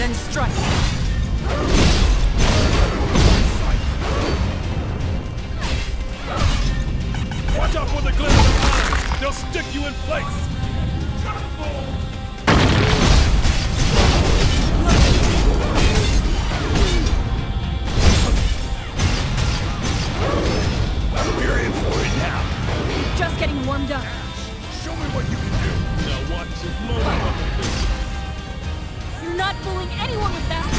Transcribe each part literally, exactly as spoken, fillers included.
then strike. Watch out for the glare of the eyes! They'll stick you in place! We're in for it now. Just getting warmed up. Show me what you can do. Now watch it blow up. You're not fooling anyone with that!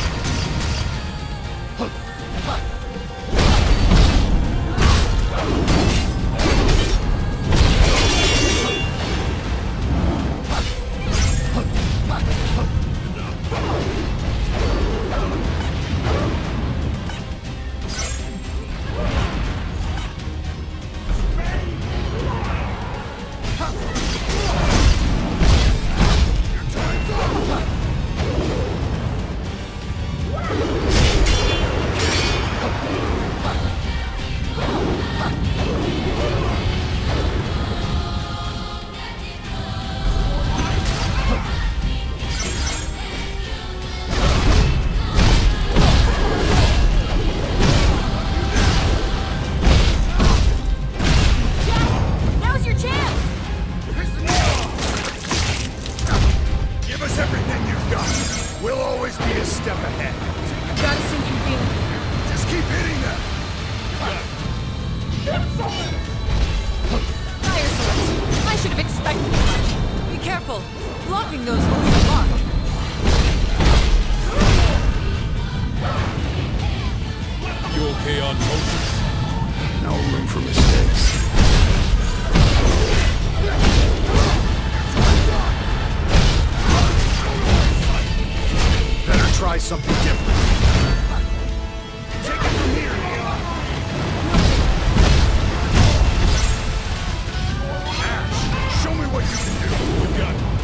Blocking those will leave a mark. You okay on potions? No room for mistakes. Better try something different. Take it from here, Neon. Ash, show me what you can do. You got it.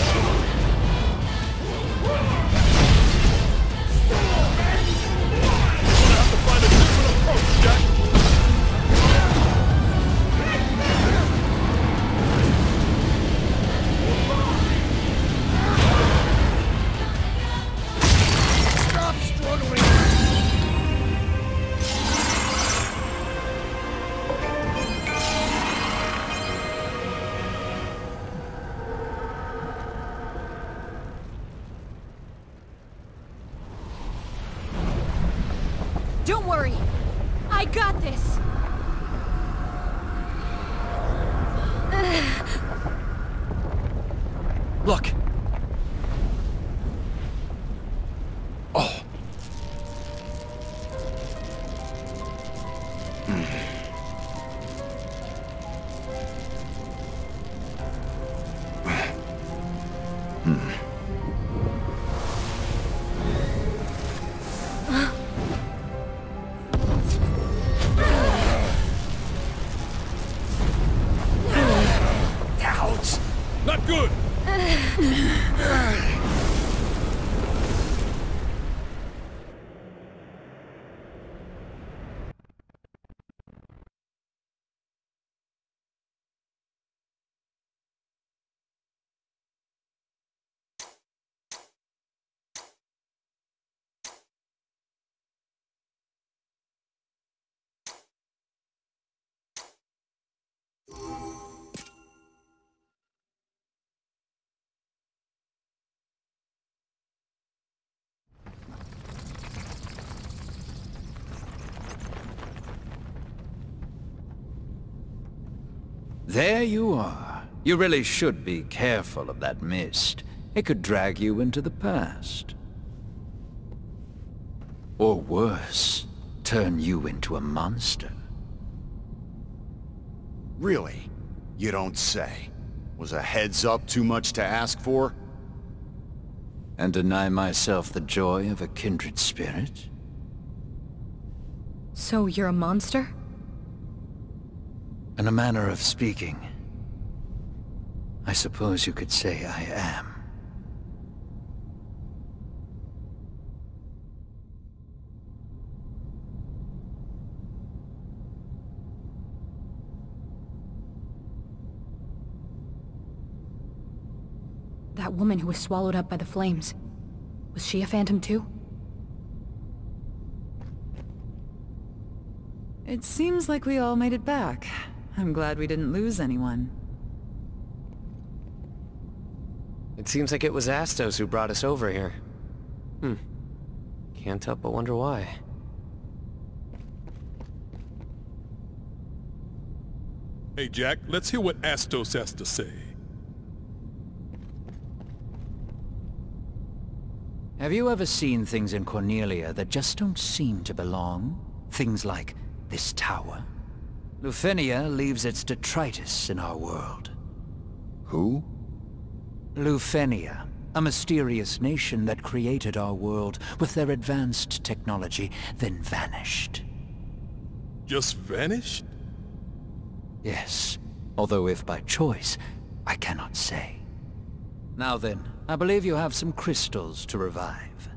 Don't worry. I got this. Look. Oh. Not good! There you are. You really should be careful of that mist. It could drag you into the past. Or worse, turn you into a monster. Really? You don't say. Was a heads up too much to ask for? And deny myself the joy of a kindred spirit? So you're a monster? In a manner of speaking, I suppose you could say I am. That woman who was swallowed up by the flames. Was she a phantom too? It seems like we all made it back. I'm glad we didn't lose anyone. It seems like it was Astos who brought us over here. Hmm. Can't help but wonder why. Hey, Jack, let's hear what Astos has to say. Have you ever seen things in Cornelia that just don't seem to belong? Things like this tower? Lufenia leaves its detritus in our world. Who? Lufenia, a mysterious nation that created our world with their advanced technology, then vanished. Just vanished? Yes, although if by choice, I cannot say. Now then, I believe you have some crystals to revive.